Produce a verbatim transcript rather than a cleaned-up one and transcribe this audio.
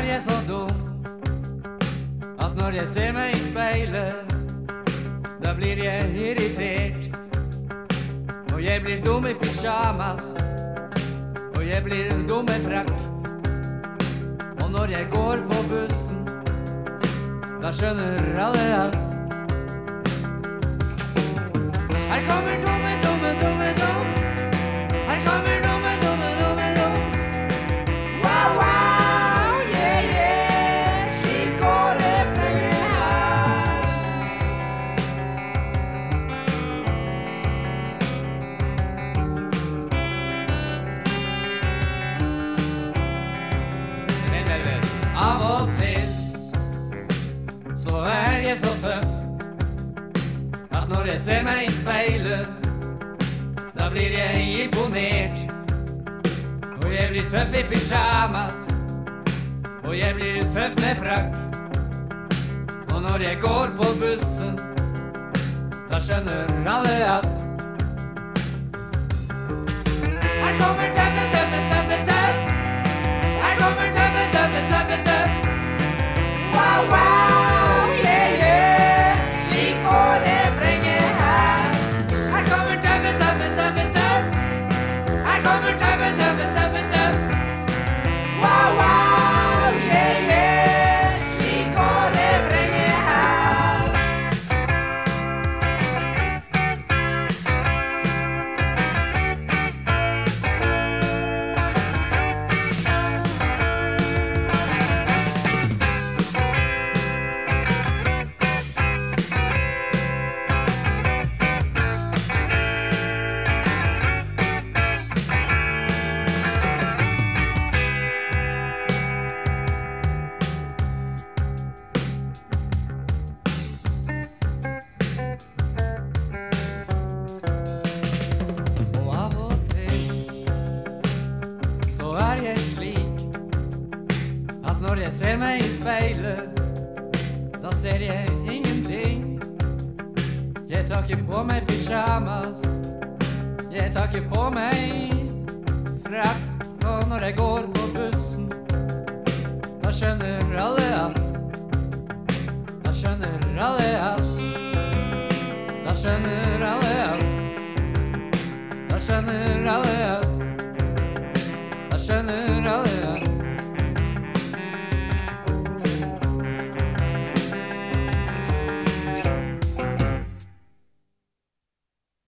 er jeg så dum at når jeg ser meg i speilet, da blir jeg irritert. Og jeg blir dum i pyjamas, og jeg blir dum i frakk. Og når jeg går på bussen, da skjønner alle at her kommer dumme, dumme, dumme, dum. Her kommer dumme, dumme, dumme, dum. Wow, wow, yeah, yeah. Slik går refrenget her. Vel, vel, vel. Av og til så er jeg så tøff at når jeg ser meg i speilet, da blir jeg imponert. Og jeg blir tøff i pyjamas, og jeg blir tøff med frakk. Og når jeg går på bussen, da skjønner alle at her kommer tøffe, tøffe, tøffe, tøff. Her kommer tøffe, tøffe, tøffe, tøff. Wow, wow, yeah, yeah. Slik går refrenget her. Her kommer tøffe, tøffe, tøffe, tøff. Her kommer tøffe, tøffe, tøffe, tøff. Wow, wow, yeah, yeah. Slik går refrenget her. Jeg slik at når jeg ser meg i speilet, da ser jeg ingenting. Jeg tar ikke på meg pyjamas, jeg tar ikke på meg frakk. Og når jeg går på bussen, da skjønner alle at Da skjønner alle at Da skjønner alle at Da skjønner alle at Da skjønner